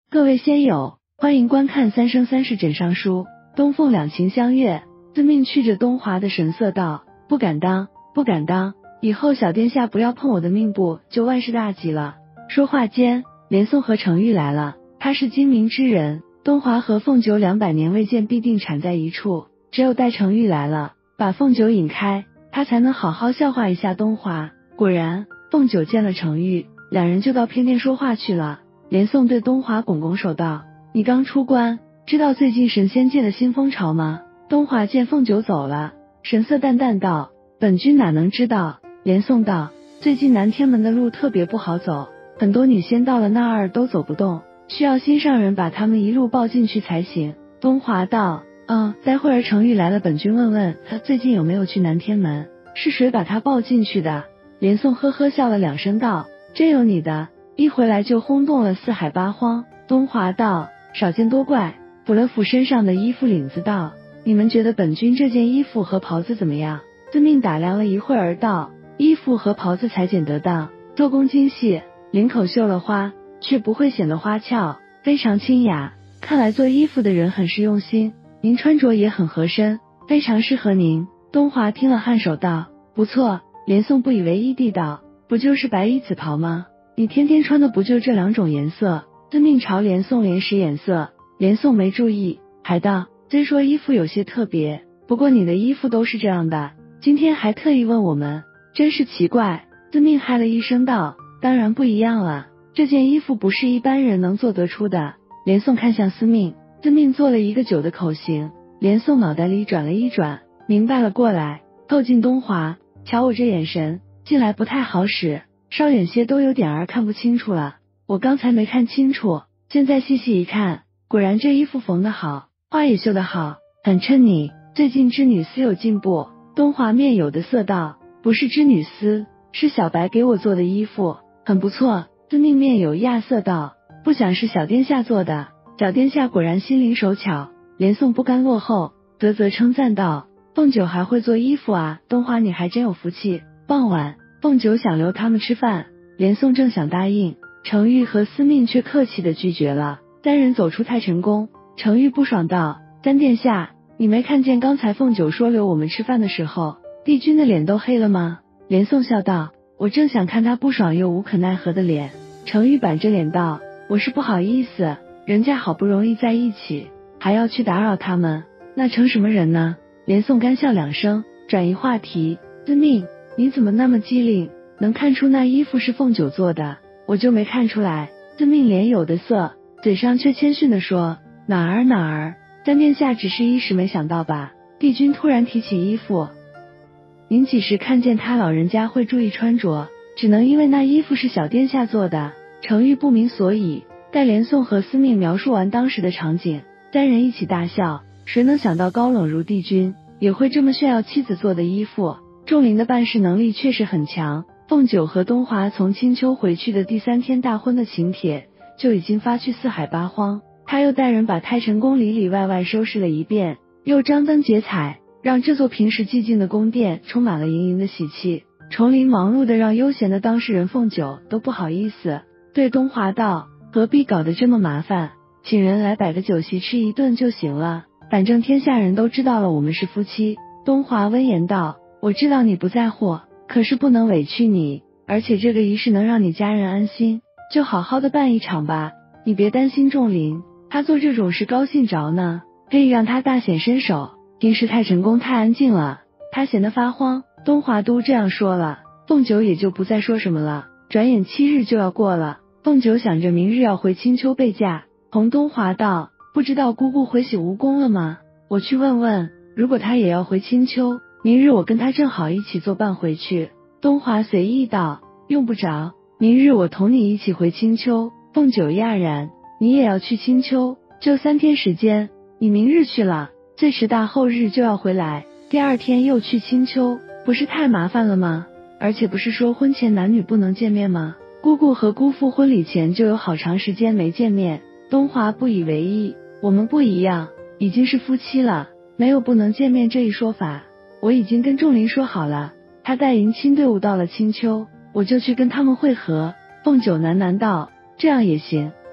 各位仙友，欢迎观看三生三世枕上书。东凤两情相悦，司命觑着东华的神色道：不敢当，不敢当，以后小殿下不要碰我的命簿，就万事大吉了。说话间，连宋和程昱来了，他是精明之人，东华和凤九200年未见，必定缠在一处，只有待程昱来了，把凤九引开，他才能好好笑话一下东华。果然，凤九见了程昱，两人就到偏殿说话去了。连宋对东华拱拱手道：你刚出关，知道最近神仙界的新风潮吗？东华见凤九走了，神色淡淡道：本君哪能知道。连宋道：最近南天门的路特别不好走，很多女仙到了那儿都走不动，需要心上人把他们一路抱进去才行。东华道：待会儿程昱来了，本君问问他最近有没有去南天门，是谁把他抱进去的。连宋呵呵笑了2声道：真有你的，一回来就轰动了四海八荒。东华道：少见多怪，抚了抚身上的衣服领子道：你们觉得本君这件衣服和袍子怎么样？司命打量了一会儿道：衣服和袍子裁剪得当，做工精细，领口绣了花，却不会显得花俏，非常清雅，看来做衣服的人很是用心，您穿着也很合身，非常适合您。东华听了颔首道：不错。连宋不以为意地道：不就是白衣紫袍吗？你天天穿的不就这2种颜色？司命朝连宋连使眼色，连宋没注意，还道：虽说衣服有些特别，不过你的衣服都是这样的，今天还特意问我们，真是奇怪。司命嗨了一声道：当然不一样了，这件衣服不是一般人能做得出的。连宋看向司命，司命做了一个9的口型，连宋脑袋里转了一转，明白了过来，凑近东华，瞧我这眼神，近来不太好使，稍远些都有点儿看不清楚了。我刚才没看清楚，现在细细一看，果然这衣服缝得好，花也绣得好，很衬你。最近织女丝有进步。东华面有的色道：不是织女丝，是小白给我做的衣服，很不错。司命面有亚色道：不想是小殿下做的，小殿下果然心灵手巧。连宋不甘落后，啧称赞道：凤九还会做衣服啊，东华你还真有福气。傍晚，凤九想留他们吃饭，连宋正想答应，程昱和司命却客气地拒绝了。3人走出太晨宫，程昱不爽道：三殿下，你没看见刚才凤九说留我们吃饭的时候，帝君的脸都黑了吗？连宋笑道：我正想看他不爽又无可奈何的脸。程昱板着脸道：我是不好意思，人家好不容易在一起，还要去打扰他们，那成什么人呢？连宋干笑2声，转移话题：司命，你怎么那么机灵，能看出那衣服是凤九做的？我就没看出来。司命脸有的色，嘴上却谦逊地说：哪儿，三殿下只是一时没想到吧？帝君突然提起衣服，您几时看见他老人家会注意穿着？只能因为那衣服是小殿下做的。程昱不明所以，待连宋和司命描述完当时的场景，3人一起大笑。谁能想到高冷如帝君也会这么炫耀妻子做的衣服？仲林的办事能力确实很强。凤九和东华从青丘回去的第3天大婚的请帖就已经发去四海八荒，他又带人把太晨宫里里外外收拾了一遍，又张灯结彩，让这座平时寂静的宫殿充满了盈盈的喜气。重林忙碌的让悠闲的当事人凤九都不好意思，对东华道：何必搞得这么麻烦，请人来摆个酒席吃一顿就行了，反正天下人都知道了我们是夫妻。东华温言道：我知道你不在乎，可是不能委屈你，而且这个仪式能让你家人安心，就好好的办一场吧。你别担心仲林，他做这种事高兴着呢，可以让他大显身手。平时太晨宫太安静了，他闲得发慌。东华都这样说了，凤九也就不再说什么了。转眼7日就要过了，凤九想着明日要回青丘备嫁，同东华道：不知道姑姑回洗蜈蚣了吗？我去问问，如果他也要回青丘，明日我跟他正好一起作伴回去。东华随意道：用不着，明日我同你一起回青丘。凤九讶然：你也要去青丘？就3天时间，你明日去了，最迟大后日就要回来，第2天又去青丘，不是太麻烦了吗？而且不是说婚前男女不能见面吗？姑姑和姑父婚礼前就有好长时间没见面。东华不以为意：我们不一样，已经是夫妻了，没有不能见面这一说法。我已经跟仲林说好了，他带迎亲队伍到了青丘，我就去跟他们会合。凤九喃喃道：这样也行。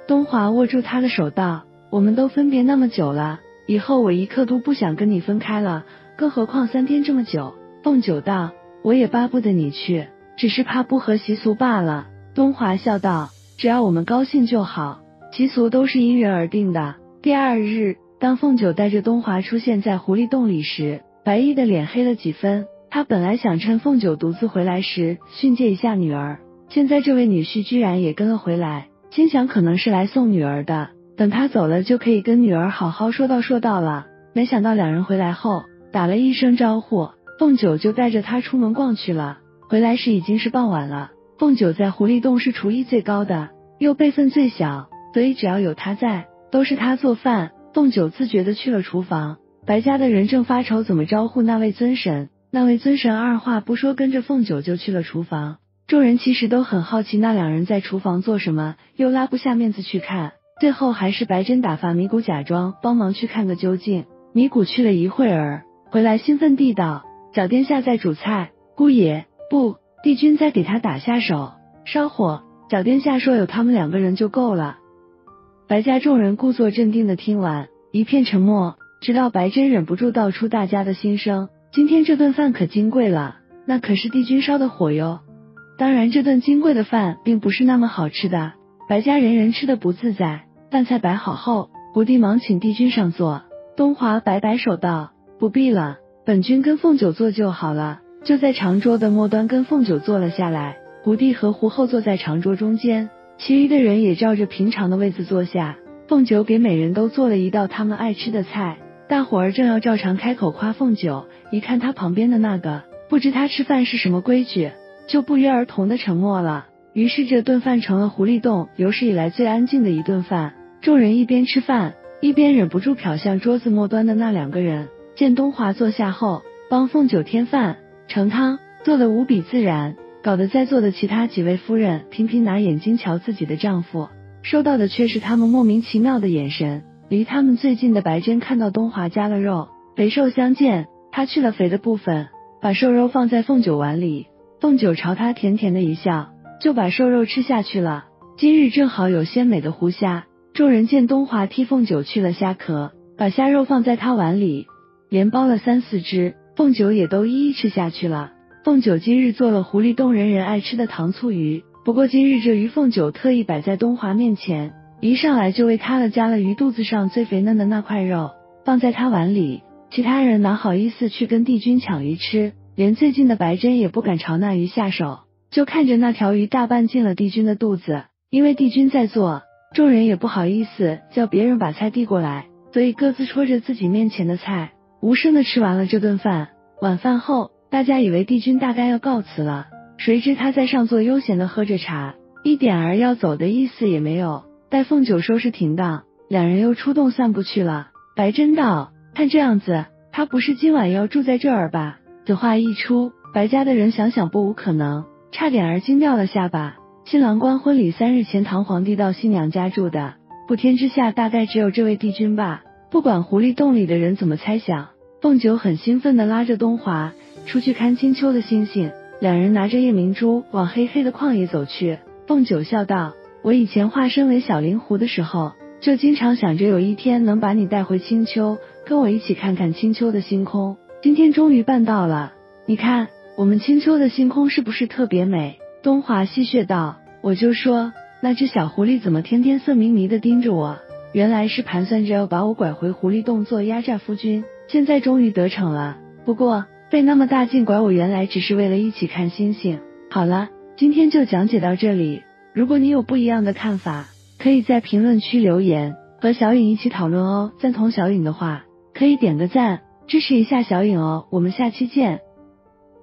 东华握住他的手道，我们都分别那么久了，以后我一刻都不想跟你分开了，更何况3天这么久。凤九道，我也巴不得你去，只是怕不合习俗罢了。东华笑道，只要我们高兴就好，习俗都是因人而定的。第2日，当凤九带着东华出现在狐狸洞里时，白衣的脸黑了几分。他本来想趁凤九独自回来时训诫一下女儿，现在这位女婿居然也跟了回来，心想可能是来送女儿的，等他走了就可以跟女儿好好说道了。没想到两人回来后打了一声招呼，凤九就带着他出门逛去了。回来时已经是傍晚了。凤九在狐狸洞是厨艺最高的，又辈分最小，所以只要有他在，都是他做饭。凤九自觉地去了厨房，白家的人正发愁怎么招呼那位尊神。那位尊神二话不说跟着凤九就去了厨房。众人其实都很好奇那两人在厨房做什么，又拉不下面子去看，最后还是白珍打发米谷假装帮忙去看个究竟。米谷去了一会儿，回来兴奋地道，小殿下在煮菜，姑爷，不，帝君在给他打下手，烧火。小殿下说有他们2个人就够了。白家众人故作镇定地听完，一片沉默，直到白珍忍不住道出大家的心声，今天这顿饭可金贵了，那可是帝君烧的火哟。当然这顿金贵的饭并不是那么好吃的，白家人人吃得不自在。饭菜摆好后，胡帝忙请帝君上座。东华摆摆手道，不必了，本君跟凤九坐就好了，就在长桌的末端跟凤九坐了下来。胡帝和胡后坐在长桌中间，其余的人也照着平常的位子坐下。凤九给每人都做了一道他们爱吃的菜，大伙儿正要照常开口夸凤九，一看他旁边的那个，不知他吃饭是什么规矩，就不约而同的沉默了。于是这顿饭成了狐狸洞有史以来最安静的一顿饭。众人一边吃饭，一边忍不住瞟向桌子末端的那2个人。见东华坐下后，帮凤九添饭、盛汤，做得无比自然，搞得在座的其他几位夫人频频拿眼睛瞧自己的丈夫，收到的却是他们莫名其妙的眼神。离他们最近的白珍看到东华加了肉，肥瘦相间，他去了肥的部分，把瘦肉放在凤九碗里。凤九朝他甜甜的一笑，就把瘦肉吃下去了。今日正好有鲜美的湖虾，众人见东华替凤九去了虾壳，把虾肉放在他碗里，连剥了3、4只，凤九也都一一吃下去了。凤九今日做了狐狸洞人人爱吃的糖醋鱼，不过今日这鱼凤九特意摆在东华面前，一上来就为他了夹了鱼肚子上最肥嫩的那块肉，放在他碗里。其他人哪好意思去跟帝君抢鱼吃，连最近的白珍也不敢朝那鱼下手，就看着那条鱼大半进了帝君的肚子。因为帝君在做，众人也不好意思叫别人把菜递过来，所以各自戳着自己面前的菜，无声的吃完了这顿饭。晚饭后，大家以为帝君大概要告辞了，谁知他在上座悠闲的喝着茶，一点儿要走的意思也没有。待凤九收拾停当，两人又出洞散步去了。白珍道，看这样子，他不是今晚要住在这儿吧？此话一出，白家的人想想不无可能，差点儿惊掉了下巴。新郎官婚礼3日前唐皇帝到新娘家住的，普天之下大概只有这位帝君吧。不管狐狸洞里的人怎么猜想，凤九很兴奋地拉着东华出去看清秋的星星。两人拿着夜明珠往黑黑的旷野走去。凤九笑道，我以前化身为小灵狐的时候，就经常想着有一天能把你带回青丘，跟我一起看看青丘的星空。今天终于办到了，你看我们青丘的星空是不是特别美？东华戏谑道，我就说那只小狐狸怎么天天色迷迷的盯着我，原来是盘算着要把我拐回狐狸洞做压榨夫君，现在终于得逞了。不过费那么大劲拐我，原来只是为了一起看星星。好了，今天就讲解到这里，如果你有不一样的看法，可以在评论区留言，和小颖一起讨论哦。赞同小颖的话，可以点个赞，支持一下小颖哦。我们下期见。